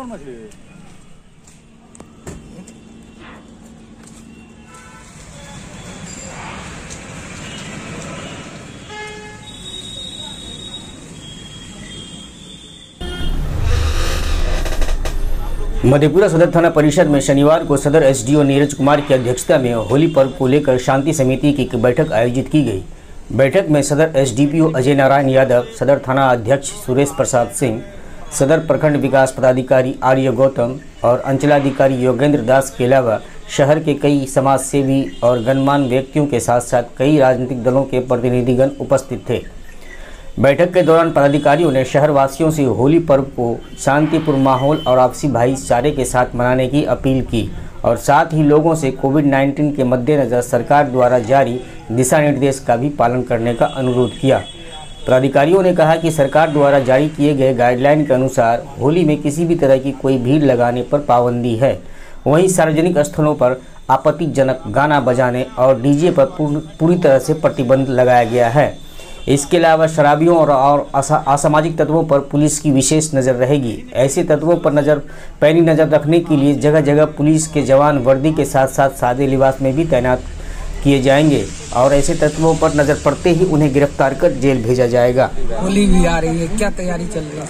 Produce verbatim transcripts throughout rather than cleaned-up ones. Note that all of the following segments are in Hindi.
मधेपुरा सदर थाना परिषद में शनिवार को सदर एसडीओ नीरज कुमार की अध्यक्षता में होली पर्व को लेकर शांति समिति की एक बैठक आयोजित की गई। बैठक में सदर एसडीपीओ अजय नारायण यादव, सदर थाना अध्यक्ष सुरेश प्रसाद सिंह, सदर प्रखंड विकास पदाधिकारी आर्य गौतम और अंचलाधिकारी योगेंद्र दास के अलावा शहर के कई समाज सेवी और गणमान्य व्यक्तियों के साथ साथ कई राजनीतिक दलों के प्रतिनिधिगण उपस्थित थे। बैठक के दौरान पदाधिकारियों ने शहरवासियों से होली पर्व को शांतिपूर्ण माहौल और आपसी भाईचारे के साथ मनाने की अपील की और साथ ही लोगों से कोविड नाइन्टीन के मद्देनज़र सरकार द्वारा जारी दिशा निर्देश का भी पालन करने का अनुरोध किया। पदाधिकारियों ने कहा कि सरकार द्वारा जारी किए गए गाइडलाइन के अनुसार होली में किसी भी तरह की कोई भीड़ लगाने पर पाबंदी है। वहीं सार्वजनिक स्थलों पर आपत्तिजनक गाना बजाने और डीजे पर पूरी तरह से प्रतिबंध लगाया गया है। इसके अलावा शराबियों और, और असामाजिक तत्वों पर पुलिस की विशेष नज़र रहेगी। ऐसे तत्वों पर नज़र पैनी नज़र रखने के लिए जगह जगह पुलिस के जवान वर्दी के साथ साथ सादे लिबास में भी तैनात किए जाएंगे और ऐसे तत्वों पर नज़र पड़ते ही उन्हें गिरफ्तार कर जेल भेजा जाएगा। होली भी आ रही है, क्या तैयारी चल रही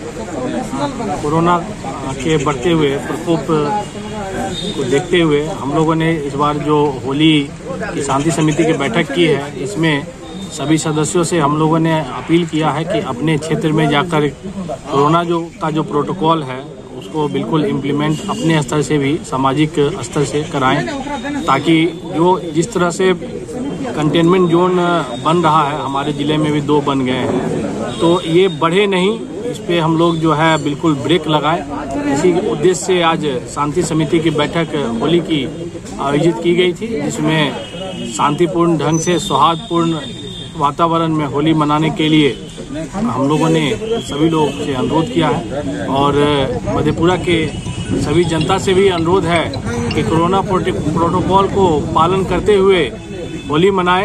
है? कोरोना के बढ़ते हुए प्रकोप को देखते हुए हम लोगों ने इस बार जो होली की शांति समिति की बैठक की है, इसमें सभी सदस्यों से हम लोगों ने अपील किया है कि अपने क्षेत्र में जाकर कोरोना जो का जो प्रोटोकॉल है उसको बिल्कुल इम्प्लीमेंट अपने स्तर से भी सामाजिक स्तर से कराएं, ताकि जो जिस तरह से कंटेनमेंट जोन बन रहा है, हमारे ज़िले में भी दो बन गए हैं, तो ये बढ़े नहीं, इस पे हम लोग जो है बिल्कुल ब्रेक लगाएं। इसी उद्देश्य से आज शांति समिति की बैठक होली की आयोजित की गई थी, जिसमें शांतिपूर्ण ढंग से सौहार्दपूर्ण वातावरण में होली मनाने के लिए हम लोगों ने सभी लोग से अनुरोध किया है और मधेपुरा के सभी जनता से भी अनुरोध है कि कोरोना प्रोटोकॉल को पालन करते हुए होली मनाएं।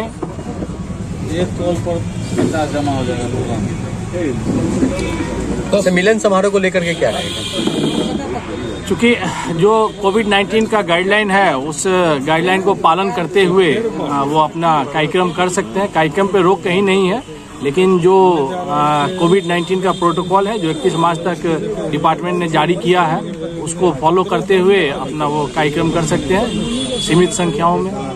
एक कॉल पर पैसा जमा हो जाएगा। तो मिलन समारोह को लेकर के क्या रहेगा? चूँकि जो कोविड नाइन्टीन का गाइडलाइन है, उस गाइडलाइन को पालन करते हुए वो अपना कार्यक्रम कर सकते हैं। कार्यक्रम पे रोक कहीं नहीं है, लेकिन जो कोविड नाइन्टीन का प्रोटोकॉल है जो इक्कीस मार्च तक डिपार्टमेंट ने जारी किया है, उसको फॉलो करते हुए अपना वो कार्यक्रम कर सकते हैं सीमित संख्याओं में।